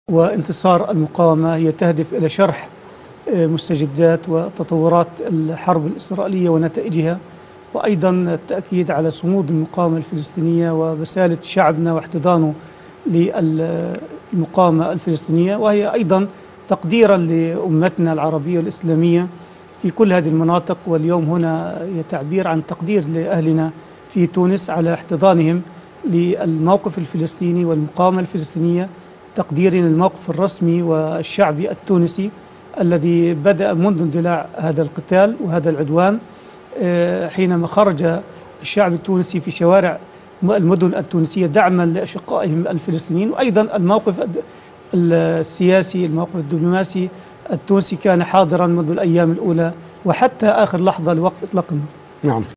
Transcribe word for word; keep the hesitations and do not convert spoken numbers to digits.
وانتصار المقاومة هي تهدف إلى شرح مستجدات وتطورات الحرب الإسرائيلية ونتائجها، وأيضا التأكيد على صمود المقاومة الفلسطينية وبسالة شعبنا واحتضانه للمقاومة الفلسطينية، وهي أيضا تقديرا لأمتنا العربية والإسلامية في كل هذه المناطق. واليوم هنا هي تعبير عن تقدير لأهلنا في تونس على احتضانهم للموقف الفلسطيني والمقاومة الفلسطينية، تقدير للموقف الرسمي والشعبي التونسي الذي بدأ منذ اندلاع هذا القتال وهذا العدوان، حينما خرج الشعب التونسي في شوارع المدن التونسية دعما لأشقائهم الفلسطينيين. وأيضا الموقف السياسي، الموقف الدبلوماسي التونسي كان حاضرا منذ الأيام الأولى وحتى آخر لحظة لوقف إطلاق النار. نعم.